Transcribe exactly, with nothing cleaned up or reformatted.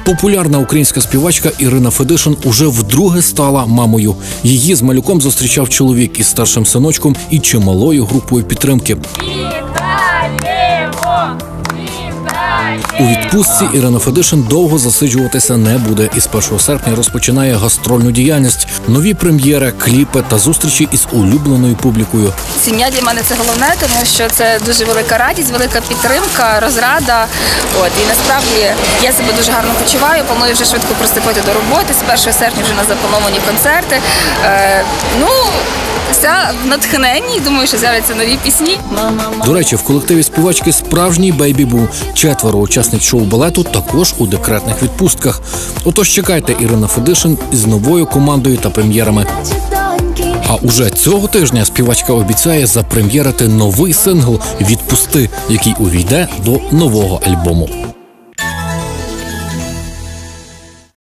Популярна українська співачка Ірина Федишин уже вдруге стала мамою. Її з малюком зустрічав чоловік із старшим синочком і чималою групою підтримки. У відпустці Ірина Федишин довго засиджуватися не буде і з першого серпня розпочинає гастрольну діяльність. Нові прем'єри, кліпи та зустрічі із улюбленою публікою. Сім'я для мене – це головне, тому що це дуже велика радість, велика підтримка, розрада. От, і насправді я себе дуже гарно почуваю, планую вже швидко приступити до роботи. З першого серпня вже на заплановані концерти. Е, ну, вся в натхненні, думаю, що з'являться нові пісні. До речі, в колективі співачки справжній бейбі-бум. Четверо учасниць шоу-балету також у декретних відпустках. Отож чекайте Ірина Федишин із новою командою та прем'єрами. А уже цього тижня співачка обіцяє запрем'єрити новий сингл «Відпусти», який увійде до нового альбому.